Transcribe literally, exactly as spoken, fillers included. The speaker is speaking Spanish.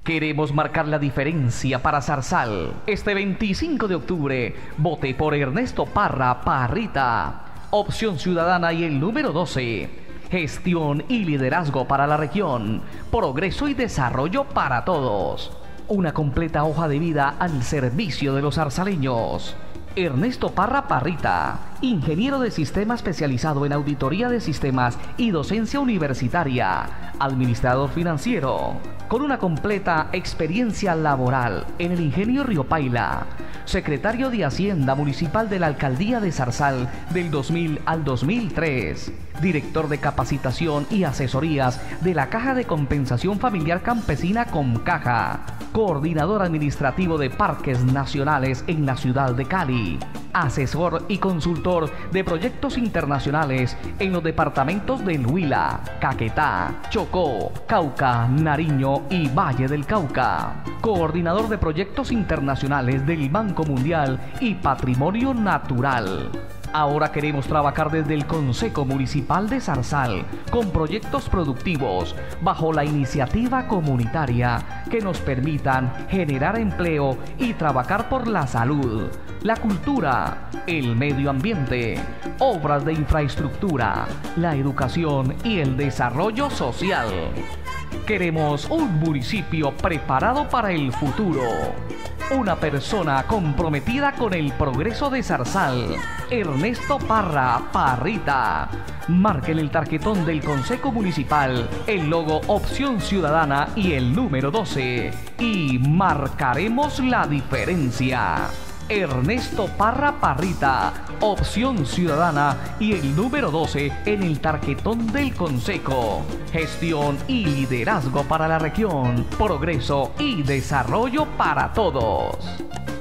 Queremos marcar la diferencia para Zarzal. Este veinticinco de octubre, vote por Ernesto Parra Parrita. Opción Ciudadana y el número doce. Gestión y liderazgo para la región. Progreso y desarrollo para todos. Una completa hoja de vida al servicio de los zarzaleños. Ernesto Parra Parrita, ingeniero de sistema especializado en auditoría de sistemas y docencia universitaria, administrador financiero, con una completa experiencia laboral en el Ingenio Río Paila, secretario de Hacienda Municipal de la Alcaldía de Zarzal del dos mil al dos mil tres, director de capacitación y asesorías de la Caja de Compensación Familiar Campesina Comcaja, coordinador administrativo de Parques Nacionales en la ciudad de Cali, asesor y consultor de proyectos internacionales en los departamentos del Huila, Caquetá, Chocó, Cauca, Nariño y Valle del Cauca, coordinador de proyectos internacionales del Banco Mundial y Patrimonio Natural. Ahora queremos trabajar desde el Consejo Municipal de Zarzal con proyectos productivos bajo la iniciativa comunitaria que nos permitan generar empleo y trabajar por la salud, la cultura, el medio ambiente, obras de infraestructura, la educación y el desarrollo social. Queremos un municipio preparado para el futuro. Una persona comprometida con el progreso de Zarzal. Ernesto Parra Parrita. Marquen el tarjetón del Consejo Municipal, el logo Opción Ciudadana y el número doce. Y marcaremos la diferencia. Ernesto Parra Parrita, Opción Ciudadana y el número doce en el tarjetón del Consejo. Gestión y liderazgo para la región, progreso y desarrollo para todos.